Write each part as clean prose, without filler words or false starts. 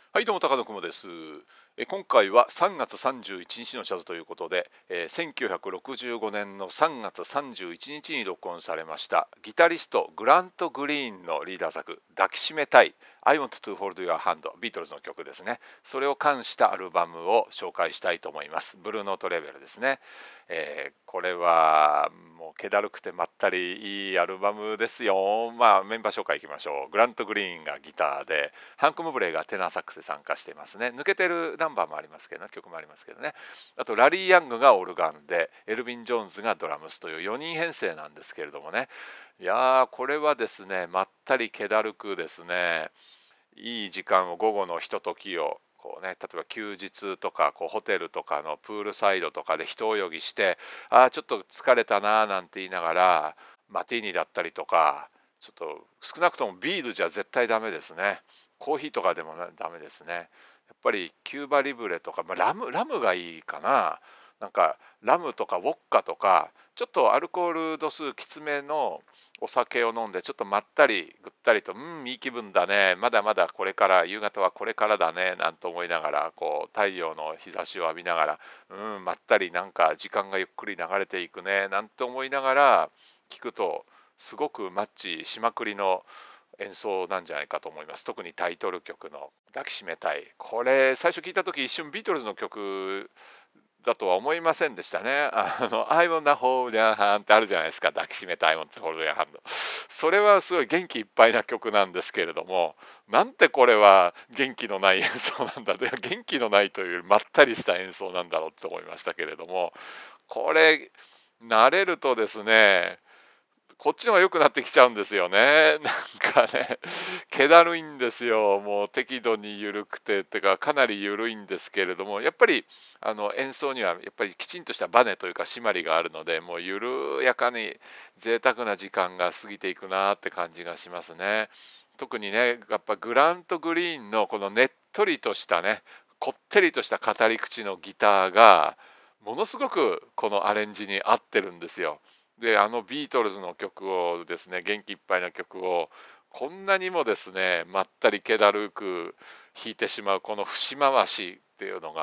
はい、どうも高野雲です。今回は3月31日のジャズということで、1965年の3月31日に録音されましたギタリストグラント・グリーンのリーダー作抱きしめたい I want to hold your hand、 ビートルズの曲ですね。それを冠したアルバムを紹介したいと思います。ブルーノートレベルですね。これはもう気だるくてまったりいいアルバムですよ。メンバー紹介いきましょう。グラント・グリーンがギターで、ハンク・モブレーがテナーサックスで参加していますね。抜けてるナンバーもありますけどね、曲もありますけどね。あとラリー・ヤングがオルガンで、エルヴィン・ジョーンズがドラムスという4人編成なんですけれどもね。いやー、これはですね、まったり気だるくですね、いい時間を、午後のひとときをこうね、例えば休日とかホテルとかのプールサイドとかで一泳ぎして、ちょっと疲れたななんて言いながら、マティーニだったりとか、ちょっと少なくともビールじゃ絶対ダメですね。コーヒーとかでもダメですね。やっぱりキューバリブレとか、ラムがいいかな。なんかラムとかウォッカとか、ちょっとアルコール度数きつめのお酒を飲んで、ちょっとまったりぐったりと、いい気分だね、まだまだこれから、夕方はこれからだねなんて思いながら、太陽の日差しを浴びながら、まったり、なんか時間がゆっくり流れていくねなんて思いながら聞くと、すごくマッチしまくりの演奏なんじゃないかと思います。特にタイトル曲の抱きしめたい、これ最初聞いた時、一瞬ビートルズの曲だとは思いませんでしたね。I wanna hold your hand ってあるじゃないですか。抱きしめた I want to hold your hand。それはすごい元気いっぱいな曲なんですけれども、なんてこれは元気のない演奏なんだ。元気のないというよりまったりした演奏なんだろうって思いましたけれども、これ慣れるとですね、こっちの方が良くなってきちゃうんですよね。なんかね、気だるいんですよ。もう適度に緩くてってか、かなり緩いんですけれども、やっぱり演奏にはやっぱりきちんとしたバネというか締まりがあるので、もう緩やかに贅沢な時間が過ぎていくなって感じがしますね。特にね、やっぱグラント・グリーンのこのねっとりとしたね、こってりとした語り口のギターがものすごくこのアレンジに合ってるんですよ。で、ビートルズの曲をですね、元気いっぱいな曲をこんなにもですね、まったり気だるく弾いてしまうこの節回しっていうのが、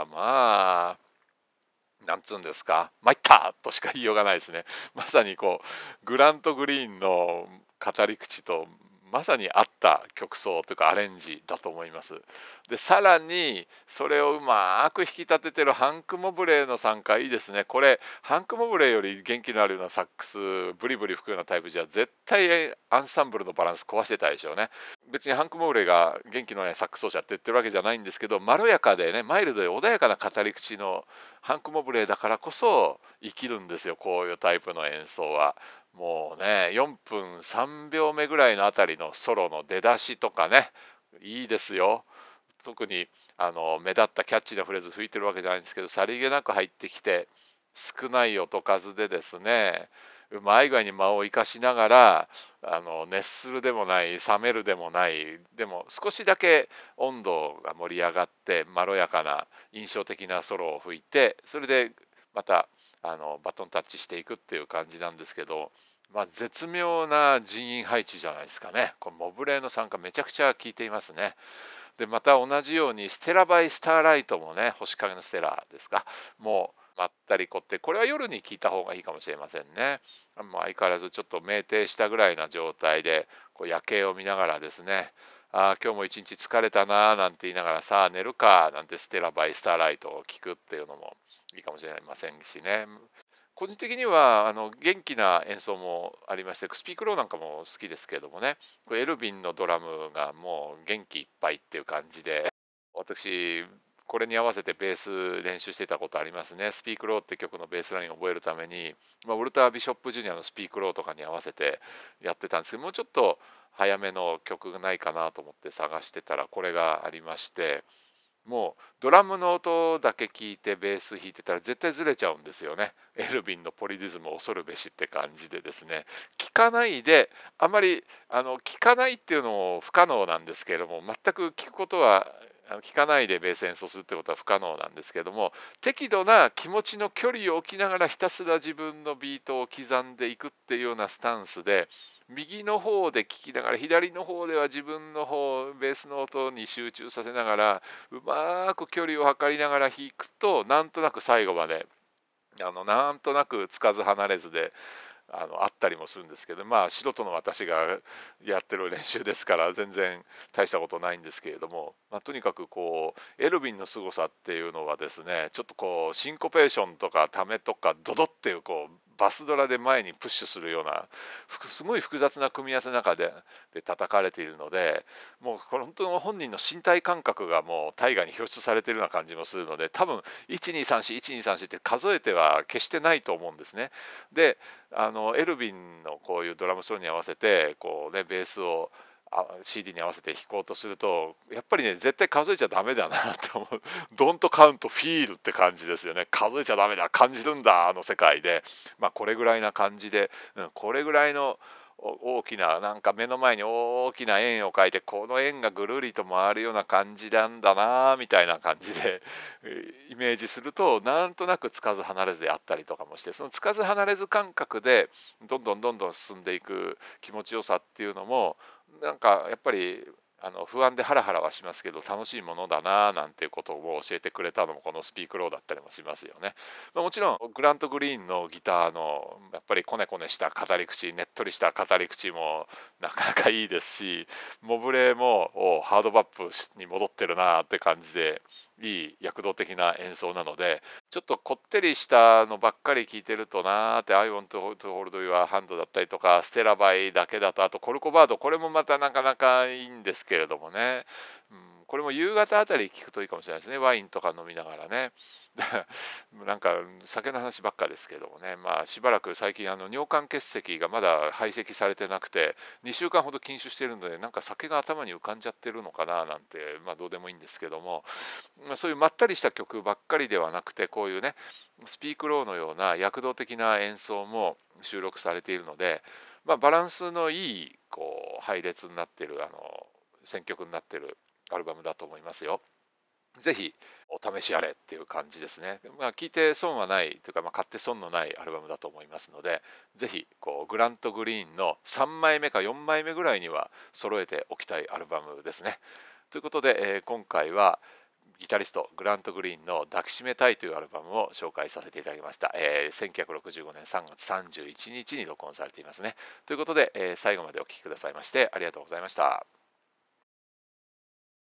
なんつうんですか、参ったとしか言いようがないですね。まさにグラント・グリーンの語り口とまさに合った曲奏というかアレンジだと思います。で、さらにそれをうまく引き立ててるハンク・モブレーの参加いいですね。これ、ハンク・モブレーより元気のあるようなサックス、ブリブリ吹くようなタイプじゃ絶対アンサンブルのバランス壊してたでしょうね。別にハンク・モブレーが元気のないサックス奏者って言ってるわけじゃないんですけど、まろやかでね、マイルドで穏やかな語り口のハンク・モブレーだからこそ生きるんですよ、こういうタイプの演奏は。もうね、4分3秒目ぐらいのあたりのソロの出だしとかね、いいですよ。特に目立ったキャッチーなフレーズ吹いてるわけじゃないんですけど、さりげなく入ってきて、少ない音数でですね、うまい具合に間を生かしながら、熱するでもない冷めるでもない、でも少しだけ温度が盛り上がってまろやかな印象的なソロを吹いて、それでまたバトンタッチしていくっていう感じなんですけど、絶妙な人員配置じゃないですかね。このモブレーの参加めちゃくちゃ効いていますね。で、また同じようにステラバイスターライトもね、星影のステラですか、もうまったりこって、これは夜に聞いた方がいいかもしれませんね。もう相変わらずちょっと酩酊したぐらいな状態で夜景を見ながらですね、今日も一日疲れたななんて言いながら、さあ寝るかなんてステラバイスターライトを聞くっていうのもいいかもしれませんしね。個人的には元気な演奏もありまして、スピークローなんかも好きですけれどもね、エルヴィンのドラムがもう元気いっぱいっていう感じで、私これに合わせてベース練習してたことありますね。スピークローって曲のベースラインを覚えるために、ウォルター・ビショップ・ジュニアのスピークローとかに合わせてやってたんですけど、もうちょっと早めの曲がないかなと思って探してたらこれがありまして、もうドラムの音だけ聞いてベース弾いてたら絶対ずれちゃうんですよね。エルヴィンのポリリズムを恐るべしって感じでですね、聞かないで、あまり聞かないっていうのも不可能なんですけれども、全く聞くことは聞かないでベース演奏するってことは不可能なんですけれども、適度な気持ちの距離を置きながらひたすら自分のビートを刻んでいくっていうようなスタンスで右の方で聴きながら左の方では自分の方ベースの音に集中させながらうまく距離を測りながら弾くとなんとなく最後までなんとなくつかず離れずであったりもするんですけど、まあ素人の私がやってる練習ですから全然大したことないんですけれども、まあ、とにかくこうエルヴィンの凄さっていうのはですね、ちょっとこうシンコペーションとかためとかドドっていうこうバスドラで前にプッシュするようなすごい複雑な組み合わせの中で叩かれているので、もうこれ本当の本人の身体感覚がもう大河に表出されているような感じもするので、多分12341234って数えては決してないと思うんですね。でエルヴィンのこういうドラムソロに合わせてこうねベースをCD に合わせて弾こうとするとやっぱりね絶対数えちゃダメだなって思う。ドントカウントフィールって感じですよね。数えちゃダメだ、感じるんだ世界で、まあこれぐらいな感じで、これぐらいの大きななんか目の前に大きな円を描いてこの円がぐるりと回るような感じなんだなみたいな感じでイメージするとなんとなくつかず離れずであったりとかもして、そのつかず離れず感覚でどんどんどんどん進んでいく気持ちよさっていうのもなんかやっぱり不安でハラハラはしますけど楽しいものだななんていうことを教えてくれたのもこのスピークローだったりもしますよね。まあ、もちろんグラント・グリーンのギターのやっぱりコネコネした語り口、ねっとりした語り口もなかなかいいですし、モブレもハードバップに戻ってるなって感じでいい躍動的な演奏なので、ちょっとこってりしたのばっかり聴いてるとなーって、I want to hold your hand だったりとか、ステラバイだけだと、あとコルコバード、これもまたなかなかいいんですけれどもね、これも夕方あたり聞くといいかもしれないですね。ワインとか飲みながらね。なんか酒の話ばっかですけどもね、まあしばらく最近尿管結石がまだ排斥されてなくて2週間ほど禁酒しているので、なんか酒が頭に浮かんじゃってるのかななんて、まあどうでもいいんですけども、まあ、そういうまったりした曲ばっかりではなくて、こういうねスピークローのような躍動的な演奏も収録されているので、まあ、バランスのいいこう配列になっている選曲になっているアルバムだと思いますよ。ぜひお試しあれっていう感じですね。まあ、聞いて損はないというか、まあ、買って損のないアルバムだと思いますので、ぜひこうグラント・グリーンの3枚目か4枚目ぐらいには揃えておきたいアルバムですね。ということで、今回はギタリストグラント・グリーンの抱きしめたいというアルバムを紹介させていただきました。1965年3月31日に録音されていますね。ということで、最後までお聴きくださいましてありがとうございました。